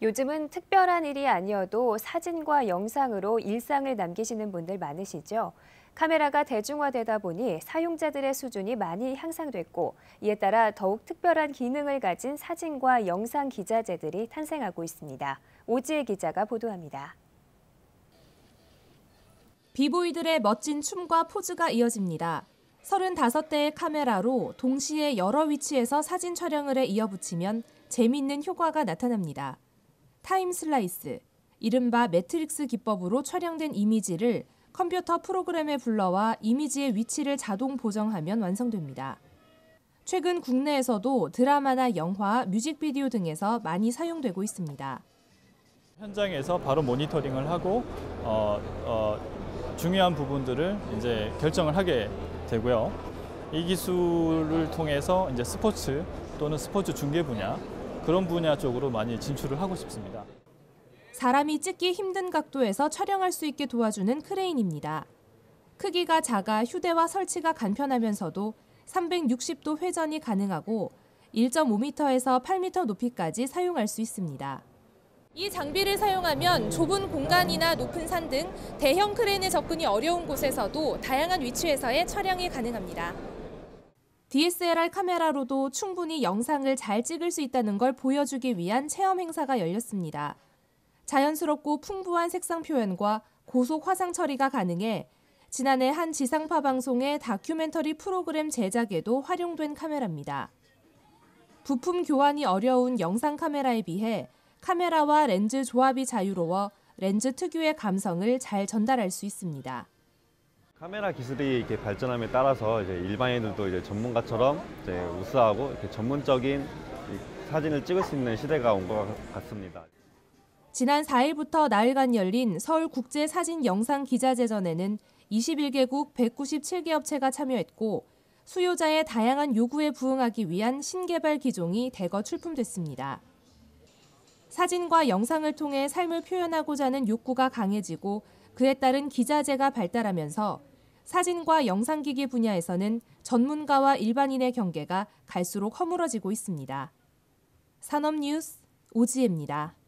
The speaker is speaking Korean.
요즘은 특별한 일이 아니어도 사진과 영상으로 일상을 남기시는 분들 많으시죠? 카메라가 대중화되다 보니 사용자들의 수준이 많이 향상됐고, 이에 따라 더욱 특별한 기능을 가진 사진과 영상 기자재들이 탄생하고 있습니다. 오지혜 기자가 보도합니다. 비보이들의 멋진 춤과 포즈가 이어집니다. 35대의 카메라로 동시에 여러 위치에서 사진 촬영을 해 이어붙이면 재미있는 효과가 나타납니다. 타임 슬라이스, 이른바 매트릭스 기법으로 촬영된 이미지를 컴퓨터 프로그램에 불러와 이미지의 위치를 자동 보정하면 완성됩니다. 최근 국내에서도 드라마나 영화, 뮤직비디오 등에서 많이 사용되고 있습니다. 현장에서 바로 모니터링을 하고 중요한 부분들을 이제 결정을 하게 되고요. 이 기술을 통해서 이제 스포츠 또는 스포츠 중계 분야 그런 분야 쪽으로 많이 진출을 하고 싶습니다. 사람이 찍기 힘든 각도에서 촬영할 수 있게 도와주는 크레인입니다. 크기가 작아 휴대와 설치가 간편하면서도 360도 회전이 가능하고 1.5m에서 8m 높이까지 사용할 수 있습니다. 이 장비를 사용하면 좁은 공간이나 높은 산 등 대형 크레인의 접근이 어려운 곳에서도 다양한 위치에서의 촬영이 가능합니다. DSLR 카메라로도 충분히 영상을 잘 찍을 수 있다는 걸 보여주기 위한 체험 행사가 열렸습니다. 자연스럽고 풍부한 색상 표현과 고속 화상 처리가 가능해 지난해 한 지상파 방송의 다큐멘터리 프로그램 제작에도 활용된 카메라입니다. 부품 교환이 어려운 영상 카메라에 비해 카메라와 렌즈 조합이 자유로워 렌즈 특유의 감성을 잘 전달할 수 있습니다. 카메라 기술이 이렇게 발전함에 따라서 이제 일반인들도 이제 전문가처럼 이제 우수하고 이렇게 전문적인 사진을 찍을 수 있는 시대가 온 것 같습니다. 지난 4일부터 나흘간 열린 서울국제사진영상기자제전에는 21개국 197개 업체가 참여했고 수요자의 다양한 요구에 부응하기 위한 신개발 기종이 대거 출품됐습니다. 사진과 영상을 통해 삶을 표현하고자 하는 욕구가 강해지고 그에 따른 기자재가 발달하면서 사진과 영상기기 분야에서는 전문가와 일반인의 경계가 갈수록 허물어지고 있습니다. 산업뉴스 오지혜입니다.